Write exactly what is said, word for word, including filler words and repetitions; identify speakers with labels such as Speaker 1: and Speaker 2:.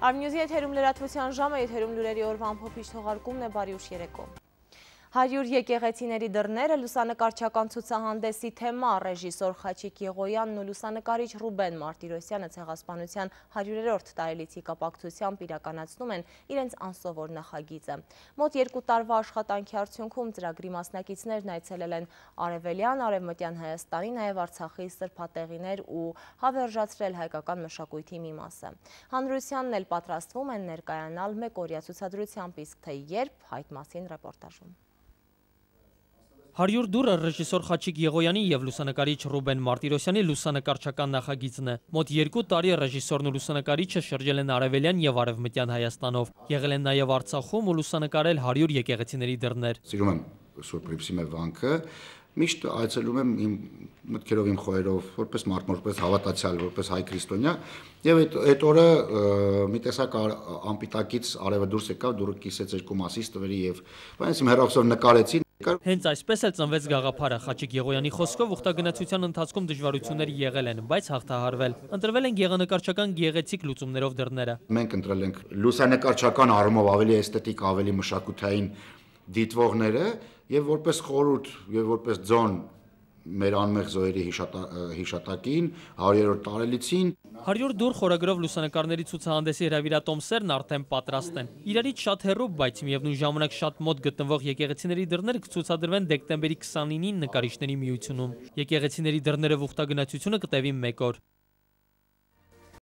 Speaker 1: Արմնյուզի եթերում լրատվության ժամը, եթերում լուրերի օրվա ամփոփիչ թողարկումն է, բարի ուշ երեկո։ հարյուր եկեղեցիների դռները լուսանկարչական ցուցահանդեսի թեմա ռեժիսոր Խաչիկ Եղոյանն ու լուսանկարիչ Ռուբեն Մարտիրոսյանը ցեղասպանության հարյուրերորդ տարելիցի կապակցությամբ իրականացնում են իրենց անսովոր նախագիծը։ Մոտ երկու տարվա աշխատանքի արդյունքում ծրագրի մասնակիցներն այցելել են Արևելյան, Արևմտյան Հայաստանի, նաև Արցախի սրբատեղիներ ու հավերժացրել հայկական մշակույթի մի մասը։ Հանրությանն էլ պատրաստվում են ներկայանալ մեկօրյա ցուցադրությամբ, իսկ թե երբ, այդ մասին ռեպորտաժում։
Speaker 2: հարյուր դուռը ռեժիսոր Խաչիկ Եղոյանի և լուսանկարիչ Ռուբեն Մարտիրոսյանի լուսանկարչական նախագիծն է։ Մոտ երկու տարի ռեժիսորն ու լուսանկարիչը շրջել են Արևելյան և Արևմտյան Հայաստանով։ Եղել են նաև Արցախում ու լուսանկարել հարյուր եկեղեցիների դռներ։
Speaker 3: Սիրում եմ Սուրբ Հռիփսիմե վանքը, միշտ այցելում եմ իմ մտքերով, իմ խոհերով, որպես մարդ, որպես հավատացյալ, որպես հայ քրիստոնյա, եւ այդ օրը մի տեսակ անպիտակից արևը դուրս եկավ, դուրը կիսեց երկու մասից տվերի եւ բայց իմ հերոսով նկարեցին։
Speaker 2: Հենց այսպես էլ ծնվեց գաղափարը։ Խաչիկ Եղոյանի խոսքով ուխտագնացության ընթացքում դժվարություններ եղել են, բայց հաղթահարվել։ Ընտրվել են գեղանկարչական գեղեցիկ լուծումներով դռները։
Speaker 3: Մենք ընտրել ենք լուսանկարչական առումով ավելի էսթետիկ, ավելի մշակութային դիտվողները եւ որպես խորհուրդ եւ որպես ձոն մեր անմեղ զոհերի հիշատակին, հարյուրերորդ տարելիցին։
Speaker 2: հարյուր դուռ խորագրով լուսանկարների ցուցահանդեսի հրավիրատոմսերն արդեն պատրաստ են։ Իրարից շատ հեռու, բայց միևնույն ժամանակ շատ մոտ գտնվող եկեղեցիների դռները կցուցադրվեն դեկտեմբերի քսանինին նկարիչների միությունում։ Եկեղեցիների դռները ուխտագնացությունը կտևի մեկ օր։